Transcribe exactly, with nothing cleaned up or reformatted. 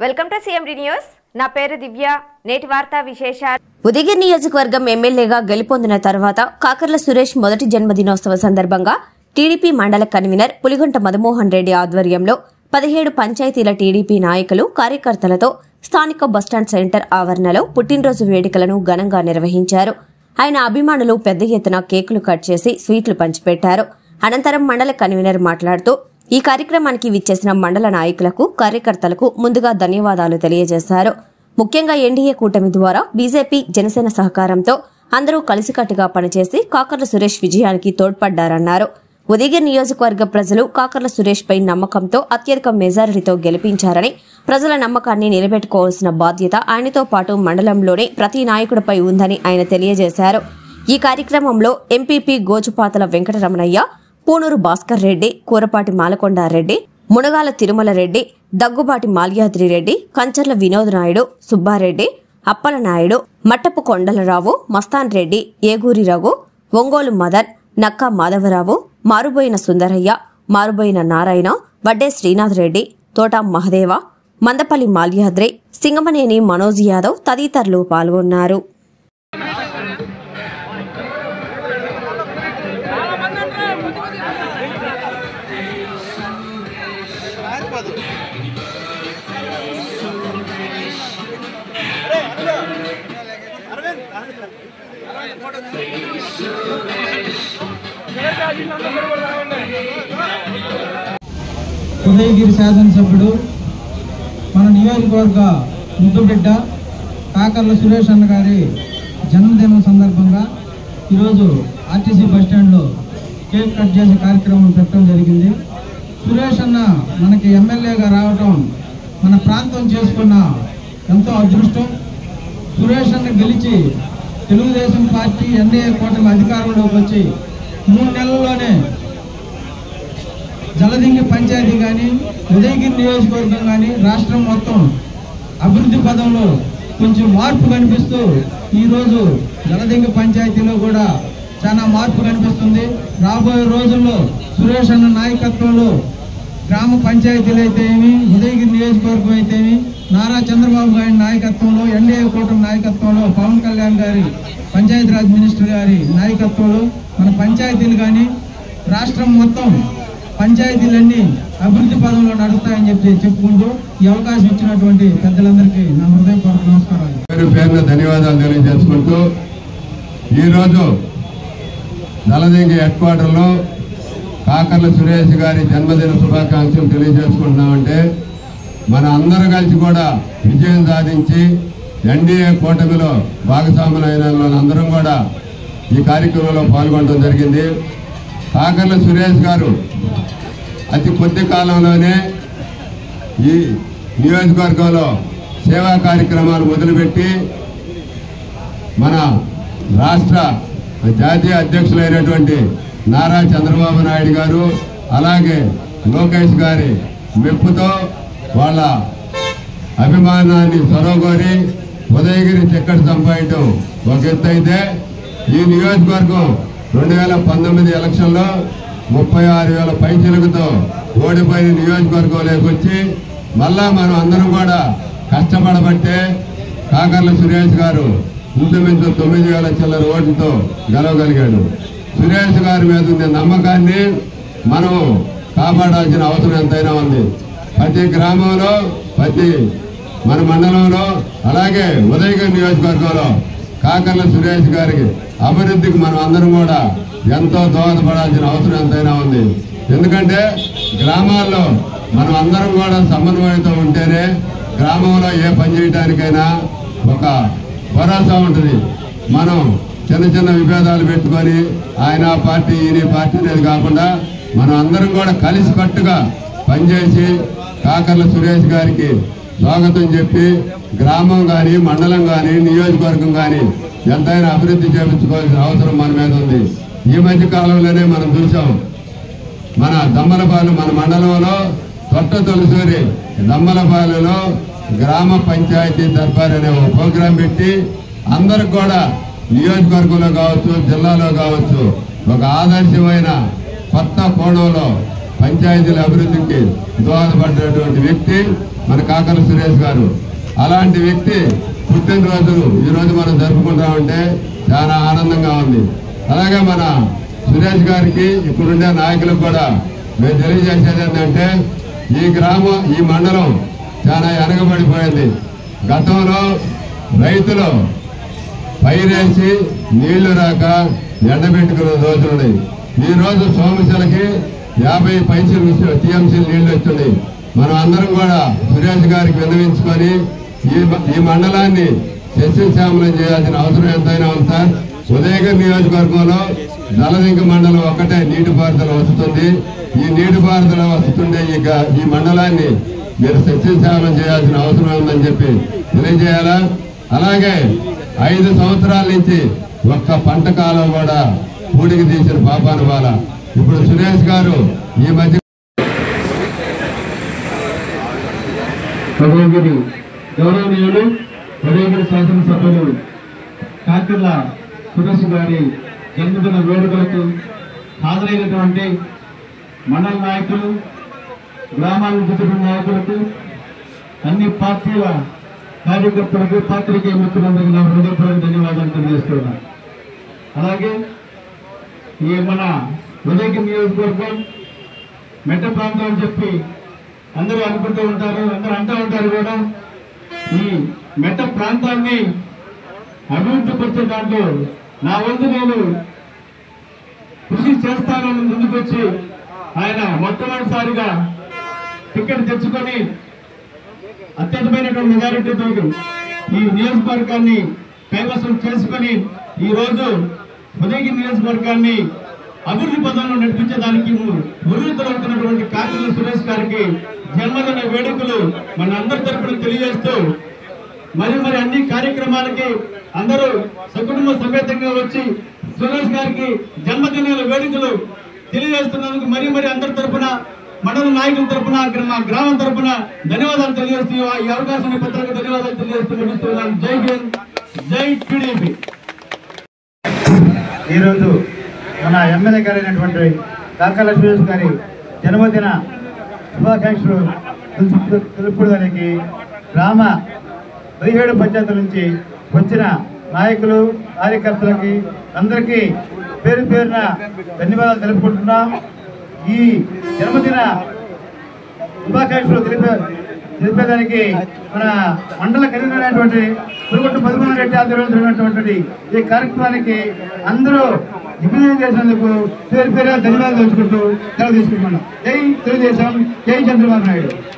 Welcome to CMD news. నా పేరు దివ్య. నేటి వార్తా విశేషాలు. ఉదయగిరి నియోజకవర్గం ఎమ్మెల్యేగా గెలుపొందిన తర్వాత కాకర్ల సురేష్ మొదటి జన్మదినోత్సవ సందర్భంగా టీడీపీ మండల కన్వీనర్ పులిగుంట మధుమోహన్ రెడ్డి ఆధ్వర్యంలో పదిహేడు పంచాయతీల టీడీపీ నాయకులు కార్యకర్తలతో స్థానిక బస్టాండ్ సెంటర్ ఆవరణలో పుట్టినరోజు వేడుకలను ఘనంగా నిర్వహించారు. ఆయన అభిమానులు పెద్ద ఎత్తున కేకులు కట్ చేసి స్వీట్లు పంచిపెట్టారు. అనంతరం మండల కన్వీనర్ మాట్లాడుతూ ఈ కార్యక్రమానికి విచ్చేసిన మండల నాయకులకు కార్యకర్తలకు ముందుగా ధన్యవాదాలు తెలియజేశారు. ముఖ్యంగా ఎన్డీఏ కూటమి ద్వారా బీజేపీ జనసేన సహకారంతో అందరూ కలిసికట్టుగా పనిచేసి కాకర్ల సురేష్ విజయానికి తోడ్పడ్డారన్నారు. ఉదయగిరి నియోజకవర్గ ప్రజలు కాకర్ల సురేష్ పై నమ్మకంతో అత్యధిక మెజారిటీతో గెలిపించారని, ప్రజల నమ్మకాన్ని నిలబెట్టుకోవాల్సిన బాధ్యత ఆయనతో పాటు మండలంలోని ప్రతి నాయకుడిపై ఉందని ఆయన తెలియజేశారు. ఈ కార్యక్రమంలో ఎంపీపీ గోచుపాతల వెంకటరమణయ్య, పూనూరు భాస్కర్ రెడ్డి, కూరపాటి మాలకొండారెడ్డి, మునగాల తిరుమల రెడ్డి, దగ్గుబాటి మాల్యాద్రి రెడ్డి, కంచర్ల వినోద్ నాయుడు, సుబ్బారెడ్డి, అప్పల నాయుడు, మట్టపు కొండలరావు, మస్తాన్ రెడ్డి, ఏగూరి రఘు, ఒంగోలు మదన్, నక్కా మాధవరావు, మారుబోయిన సుందరయ్య, మారుబోయిన నారాయణ, వడ్డే శ్రీనాథ్ రెడ్డి, తోట మహదేవ, మందపల్లి మాల్యాద్రి, సింగమనేని మనోజ్ యాదవ్ తదితరులు పాల్గొన్నారు. ఉదయగిరి శాసనసభ్యుడు, మన నియోజకవర్గ ముద్దుబిడ్డ కాకర్ల సురేష్ అన్న గారి జన్మదినం సందర్భంగా ఈరోజు ఆర్టీసీ బస్టాండ్లో కేక్ కట్ చేసే కార్యక్రమం పెట్టడం జరిగింది. సురేష్ అన్న మనకి ఎమ్మెల్యేగా రావటం మన ప్రాంతం చేసుకున్న ఎంతో అదృష్టం. సురేష్ అన్న గెలిచి తెలుగుదేశం పార్టీ ఎన్డీఏ కూటమి అధికారంలోకి వచ్చి మూడు నెలల్లోనే జలదింగి పంచాయతీ కానీ, ఉదయగిరి నియోజకవర్గం కానీ రాష్ట్రం మొత్తం అభివృద్ధి పదంలో కొంచెం మార్పు కనిపిస్తూ ఈరోజు జలదింగి పంచాయతీలో కూడా చాలా మార్పు కనిపిస్తుంది. రాబోయే రోజుల్లో సురేష్ అన్న నాయకత్వంలో గ్రామ పంచాయతీలు అయితే ఏమి, ఉదయగిరి నియోజకవర్గం అయితే ఏమి, నారా చంద్రబాబు గారి నాయకత్వంలో, ఎన్డీఏ కూటమి నాయకత్వంలో, పవన్ కళ్యాణ్ గారి పంచాయతీరాజ్ మినిస్టర్ గారి నాయకత్వంలో మన పంచాయతీలు కానీ రాష్ట్రం మొత్తం పంచాయతీలన్నీ అభివృద్ధి పదంలో నడుస్తాయని చెప్పి చెప్పుకుంటూ ఈ అవకాశం ఇచ్చినటువంటి పెద్దలందరికీ నా హృదయపూర్వక నమస్కారాలు. పేరు పేరున ధన్యవాదాలు తెలియజేసుకుంటూ ఈరోజు జలదింగి హెడ్ క్వార్టర్లో కాకర్ల సురేష్ గారి జన్మదిన శుభాకాంక్షలు తెలియజేసుకుంటున్నామంటే మన అందరూ కలిసి కూడా విజయం సాధించి ఎన్డీఏ కూటమిలో భాగస్వాములైన వాళ్ళందరం కూడా ఈ కార్యక్రమంలో పాల్గొనడం జరిగింది. కాకర్ల సురేష్ గారు అతి కొద్ది కాలంలోనే ఈ నియోజకవర్గంలో సేవా కార్యక్రమాలు మొదలుపెట్టి మన రాష్ట్ర జాతీయ అధ్యక్షులైనటువంటి నారా చంద్రబాబు నాయుడు గారు, అలాగే లోకేష్ గారి మెప్పుతో వాళ్ళ అభిమానాన్ని చొరవగోరి ఉదయగిరి టికెట్ సంపాదించడం ఒక ఎత్తు అయితే, ఈ నియోజకవర్గం రెండు వేల పంతొమ్మిది ఎలక్షన్లో ముప్పై ఆరు వేల పైచిలుగుతో ఓడిపోయిన నియోజకవర్గంలోకి వచ్చి మళ్ళా మనం అందరం కూడా కష్టపడబట్టే కాకర్ల సురేష్ గారు ఇంచుమించు తొమ్మిది వేల చిల్లర ఓట్లతో గెలవగలిగాడు. సురేష్ గారి మీద ఉన్న నమ్మకాన్ని మనం కాపాడాల్సిన అవసరం ఎంతైనా ఉంది. ప్రతి గ్రామంలో, ప్రతి మన మండలంలో, అలాగే ఉదయగిరి నియోజకవర్గంలో కాకర్ల సురేష్ గారికి అభివృద్ధికి మనం అందరం కూడా ఎంతో దోహదపడాల్సిన అవసరం ఎంతైనా ఉంది. ఎందుకంటే గ్రామాల్లో మనం అందరం కూడా సమన్వయంతో ఉంటేనే గ్రామంలో ఏ పని చేయడానికైనా ఒక భరోసా ఉంటుంది. మనం చిన్న చిన్న విభేదాలు పెట్టుకొని ఆయన పార్టీ ఈయన పార్టీ అనేది కాకుండా మనం అందరం కూడా కలిసి కట్టుగా పనిచేసి కాకర్ల సురేష్ గారికి స్వాగతం చెప్పి గ్రామం కానీ, మండలం కానీ, నియోజకవర్గం కానీ ఎంతైనా అభివృద్ధి చేయించుకోవాల్సిన అవసరం మన మీద ఉంది. ఈ మధ్య కాలంలోనే మనం చూసాం, మన దమ్మలపాలెం మన మండలంలో తొట్ట తొలిసూరి దమ్మలపాలెంలో గ్రామ పంచాయతీ దర్బార్ అనే ఒక ప్రోగ్రాం పెట్టి అందరికి కూడా నియోజకవర్గంలో కావచ్చు, జిల్లాలో కావచ్చు ఒక ఆదర్శమైన కొత్త కోణంలో పంచాయతీల అభివృద్ధికి దోహదపడినటువంటి వ్యక్తి మన కాకర్ల సురేష్ గారు. అలాంటి వ్యక్తి పుట్టినరోజు ఈరోజు మనం జరుపుకుంటామంటే చాలా ఆనందంగా ఉంది. అలాగే మన సురేష్ గారికి ఇప్పుడుండే నాయకులకు కూడా మేము తెలియజేసేది ఏంటంటే ఈ గ్రామం ఈ మండలం చాలా వెనకబడిపోయింది. గతంలో రైతులు పైరేసి నీళ్లు రాక ఎండబెట్టుకునే రోజులున్నాయి. ఈ రోజు సోమశలకి యాభై పైసలు టీఎంసీలు నీళ్లు వచ్చినాయి. మనం అందరం కూడా సురేష్ గారికి విన్నవించుకొని ఈ ఈ మండలాన్ని సస్యశ్యామలం చేయాల్సిన అవసరం ఎంతైనా ఉంది సార్. ఉదయగిరి నియోజకవర్గంలో జలదింక మండలం ఒక్కటే నీటిపారుదల వస్తుంది. ఈ నీటిపారుదల వస్తుండే ఈ ఈ మండలాన్ని మీరు సస్యశ్యామలం చేయాల్సిన అవసరం ఉందని చెప్పి తెలియజేయాలా. అలాగే ఐదు సంవత్సరాల నుంచి ఒక్క పంట కాలం కూడా పూడికి తీసిన పాపాను వాళ్ళ ఇప్పుడు సురేష్ గారు ఈ మధ్య ఉదయగిరి గౌరవనీయులు ఉదయగిరి శాసనసభ్యులు కాకర్ల సురేష్ గారి జన్మదిన వేడుకలకు హాజరైనటువంటి మండల నాయకులు, గ్రామాల చుట్టూ నాయకులకు, అన్ని పార్టీల కార్యకర్తలకు, పాత్రికేయ మిత్రులందరికీ నా హృదయపూర్వక ధన్యవాదాలు తెలియజేస్తున్నాను. అలాగే ఈ మన ఉదయగిరి నియోజకవర్గం మెట్ట ప్రాంతం అని చెప్పి అందరూ అనుకుంటూ ఉంటారు, అందరూ అంటూ ఉంటారు కూడా. ఈ మెట్ట ప్రాంతాన్ని అభివృద్ధి పరిచే దాంట్లో నా వంతు నేను కృషి చేస్తానని ముందుకొచ్చి ఆయన మొట్టమొదటిసారిగా టికెట్ తెచ్చుకొని అత్యధికమైనటువంటి మెజారిటీతో ఈ నియోజకవర్గాన్ని కైవసం చేసుకొని ఈ రోజు ఉదయగిరి నియోజకవర్గాన్ని అభివృద్ధి పదంలో నడిపించడానికి మురుగుతున్నటువంటి కాకర్ల సురేష్ గారికి జన్మదిన వేడుకలు మన అందరి తరఫున తెలియజేస్తూ మరి మరి అన్ని కార్యక్రమాలకి అందరూ సకుటుంబ సమేతంగా వచ్చి సురేష్ గారికి జన్మదిన వేడుకలు తెలియజేస్తున్నందుకు మరి మరి అందరి తరఫున, మండల నాయకుల తరఫున, మా గ్రామం తరఫున ధన్యవాదాలు తెలియజేస్తూ ఈ అవకాశాన్ని పత్రిక ధన్యవాదాలు తెలియజేస్తూ ముగిస్తున్నాను. జై హింద్, జై టీడీపీ. ఈరోజు మన ఎమ్మెల్యే గారైనటువంటి కాకర్ల సురేష్ గారి జన్మదిన శుభాకాంక్షలు తెలుపుకోవడానికి గ్రామ పదిహేడు పంచాయతీల నుంచి వచ్చిన నాయకులు, కార్యకర్తలకి అందరికీ పేరు పేరున ధన్యవాదాలు తెలుపుకుంటున్నాం. ఈ జన్మదిన శుభాకాంక్షలు తెలిపే తెలిపేదానికి మన మండల కన్వీనర్ అయినటువంటి పులిగొట్టు మధుమోహన్ రెడ్డి ఆధ్వర్యంలో జరిగినటువంటి ఈ కార్యక్రమానికి అందరూ దిగ్విజయం చేసినందుకు పేరు పేరు ధన్యవాదాలు తెలుసుకుంటూ సెలవు తీసుకుంటున్నాం. జై తెలుగుదేశం, జై చంద్రబాబు నాయుడు.